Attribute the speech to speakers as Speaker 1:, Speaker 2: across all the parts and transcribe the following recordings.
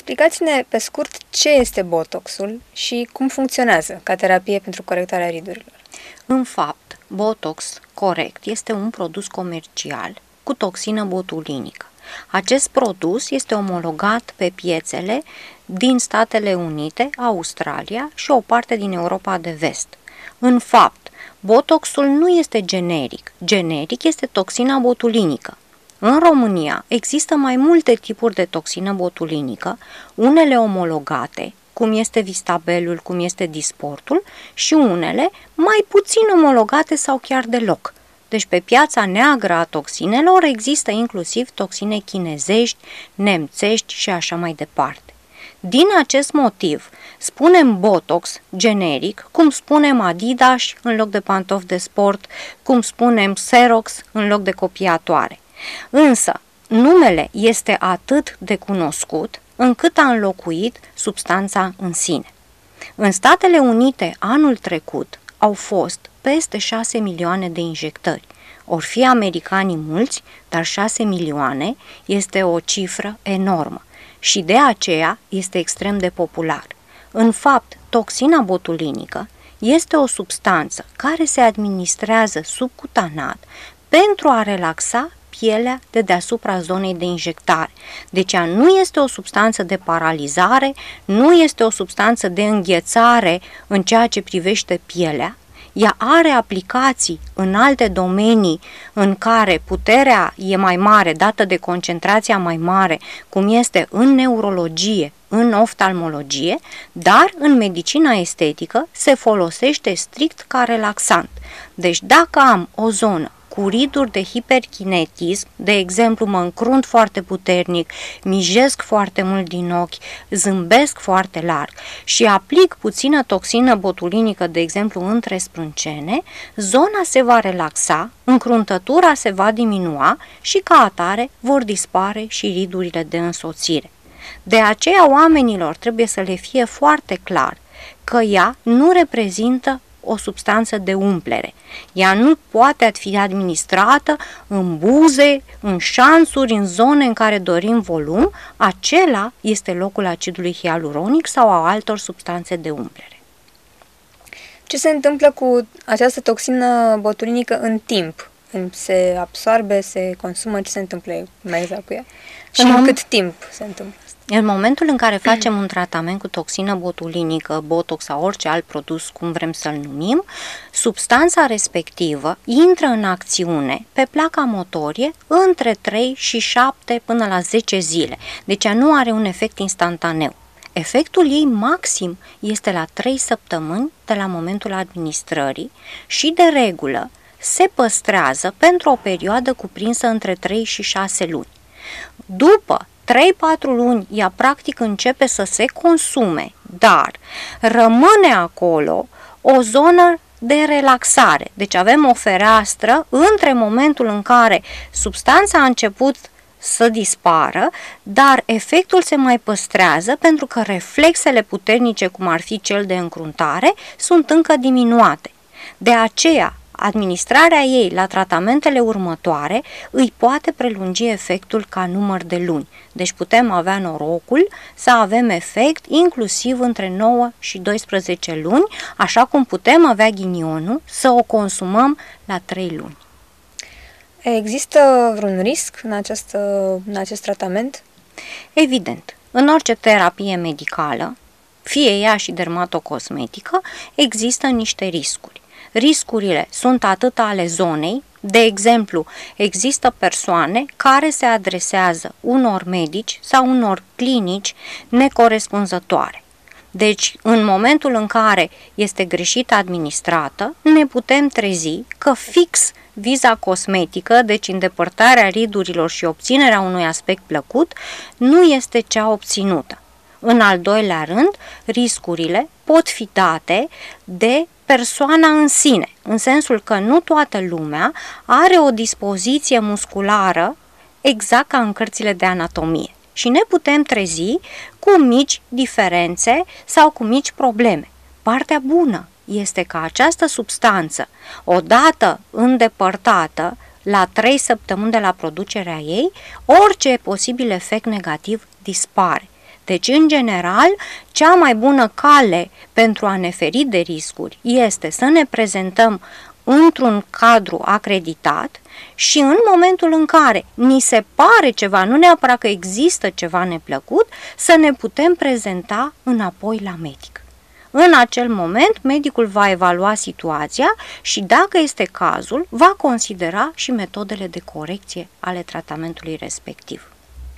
Speaker 1: Explicați-ne pe scurt ce este botoxul și cum funcționează ca terapie pentru corectarea ridurilor.
Speaker 2: În fapt, Botox corect este un produs comercial cu toxină botulinică. Acest produs este omologat pe piețele din Statele Unite, Australia și o parte din Europa de Vest. În fapt, Botoxul nu este generic. Generic este toxina botulinică. În România există mai multe tipuri de toxină botulinică, unele omologate, cum este Vistabelul, cum este Disportul, și unele mai puțin omologate sau chiar deloc. Deci pe piața neagră a toxinelor există inclusiv toxine chinezești, nemțești și așa mai departe. Din acest motiv, spunem Botox generic, cum spunem Adidas în loc de pantofi de sport, cum spunem Xerox în loc de copiatoare. Însă, numele este atât de cunoscut încât a înlocuit substanța în sine. În Statele Unite, anul trecut, au fost peste 6 milioane de injectări. Or fi americanii mulți, dar 6 milioane este o cifră enormă și de aceea este extrem de popular. În fapt, toxina botulinică este o substanță care se administrează subcutanat pentru a relaxa pielea de deasupra zonei de injectare. Deci ea nu este o substanță de paralizare, nu este o substanță de înghețare în ceea ce privește pielea. Ea are aplicații în alte domenii în care puterea e mai mare, dată de concentrația mai mare, cum este în neurologie, în oftalmologie, dar în medicina estetică se folosește strict ca relaxant. Deci dacă am o zonă cu riduri de hiperkinetism, de exemplu mă încrunt foarte puternic, mijesc foarte mult din ochi, zâmbesc foarte larg și aplic puțină toxină botulinică, de exemplu între sprâncene, zona se va relaxa, încruntătura se va diminua și ca atare vor dispare și ridurile de însoțire. De aceea oamenilor trebuie să le fie foarte clar că ea nu reprezintă o substanță de umplere. Ea nu poate fi administrată în buze, în șanțuri, în zone în care dorim volum. Acela este locul acidului hialuronic sau a altor substanțe de umplere.
Speaker 1: Ce se întâmplă cu această toxină botulinică în timp? Se absorbe, se consumă? Ce se întâmplă mai exact cu ea? Și în cât timp se întâmplă?
Speaker 2: În momentul în care facem un tratament cu toxină botulinică, Botox sau orice alt produs, cum vrem să-l numim, substanța respectivă intră în acțiune pe placa motorie între 3 și 7 până la 10 zile. Deci ea nu are un efect instantaneu. Efectul ei maxim este la 3 săptămâni de la momentul administrării și de regulă se păstrează pentru o perioadă cuprinsă între 3 și 6 luni. După 3-4 luni ea practic începe să se consume, dar rămâne acolo o zonă de relaxare. Deci avem o fereastră între momentul în care substanța a început să dispară, dar efectul se mai păstrează pentru că reflexele puternice, cum ar fi cel de încruntare, sunt încă diminuate. De aceea, administrarea ei la tratamentele următoare îi poate prelungi efectul ca număr de luni. Deci putem avea norocul să avem efect inclusiv între 9 și 12 luni, așa cum putem avea ghinionul să o consumăm la 3 luni.
Speaker 1: Există vreun risc în acest tratament?
Speaker 2: Evident, în orice terapie medicală, fie ea și dermatocosmetică, există niște riscuri. Riscurile sunt atât ale zonei, de exemplu, există persoane care se adresează unor medici sau unor clinici necorespunzătoare. Deci, în momentul în care este greșit administrată, ne putem trezi că fix viza cosmetică, deci îndepărtarea ridurilor și obținerea unui aspect plăcut, nu este cea obținută. În al doilea rând, riscurile pot fi date de persoana în sine, în sensul că nu toată lumea are o dispoziție musculară exact ca în cărțile de anatomie și ne putem trezi cu mici diferențe sau cu mici probleme. Partea bună este că această substanță, odată îndepărtată la 3 săptămâni de la producerea ei, orice posibil efect negativ dispare. Deci, în general, cea mai bună cale pentru a ne feri de riscuri este să ne prezentăm într-un cadru acreditat și în momentul în care ni se pare ceva, nu neapărat că există ceva neplăcut, să ne putem prezenta înapoi la medic. În acel moment, medicul va evalua situația și, dacă este cazul, va considera și metodele de corecție ale tratamentului respectiv.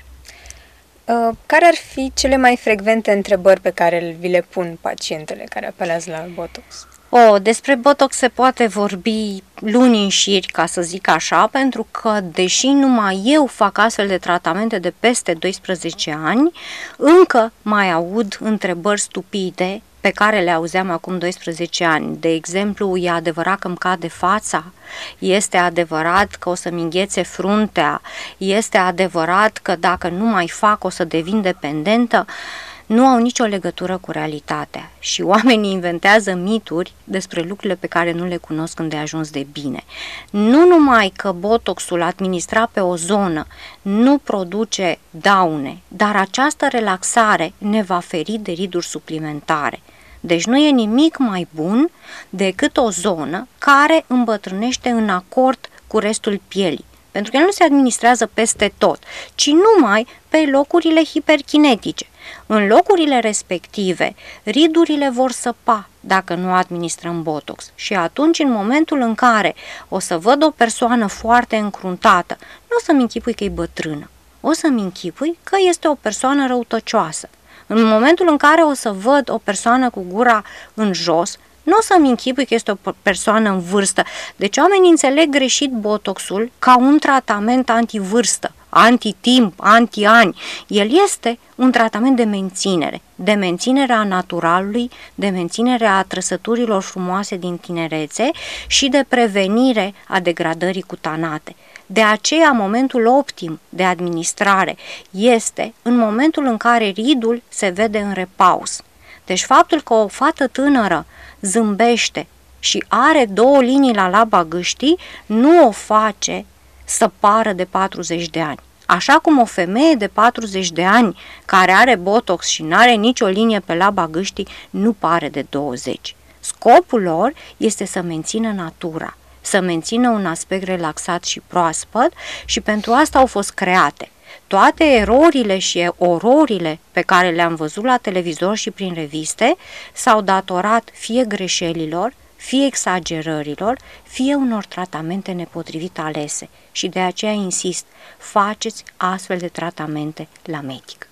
Speaker 1: Care ar fi cele mai frecvente întrebări pe care vi le pun pacientele care apelează la Botox?
Speaker 2: Despre Botox se poate vorbi luni în șir, ca să zic așa, pentru că, deși numai eu fac astfel de tratamente de peste 12 ani, încă mai aud întrebări stupide pe care le auzeam acum 12 ani. De exemplu, e adevărat că îmi cade fața? Este adevărat că o să-mi înghețe fruntea? Este adevărat că dacă nu mai fac o să devin dependentă? Nu au nicio legătură cu realitatea și oamenii inventează mituri despre lucrurile pe care nu le cunosc îndeajuns de bine. Nu numai că botoxul administrat pe o zonă nu produce daune, dar această relaxare ne va feri de riduri suplimentare. Deci nu e nimic mai bun decât o zonă care îmbătrânește în acord cu restul pielii. Pentru că el nu se administrează peste tot, ci numai pe locurile hiperkinetice. În locurile respective, ridurile vor săpa dacă nu administrăm Botox și atunci, în momentul în care o să văd o persoană foarte încruntată, nu o să-mi închipui că e bătrână, o să-mi închipui că este o persoană răutăcioasă. În momentul în care o să văd o persoană cu gura în jos, nu o să-mi închipui că este o persoană în vârstă. Deci oamenii înțeleg greșit Botoxul ca un tratament antivârstă, anti-timp, anti-ani. El este un tratament de menținere a naturalului, de menținere a trăsăturilor frumoase din tinerețe și de prevenire a degradării cutanate. De aceea, momentul optim de administrare este în momentul în care ridul se vede în repaus. Deci faptul că o fată tânără zâmbește și are 2 linii la laba gâștii nu o face să pară de 40 de ani. Așa cum o femeie de 40 de ani care are Botox și nu are nicio linie pe laba gâștii nu pare de 20. Scopul lor este să mențină natura, să mențină un aspect relaxat și proaspăt și pentru asta au fost create. Toate erorile și ororile pe care le-am văzut la televizor și prin reviste s-au datorat fie greșelilor, fie exagerărilor, fie unor tratamente nepotrivit alese. Și de aceea insist, faceți astfel de tratamente la medic.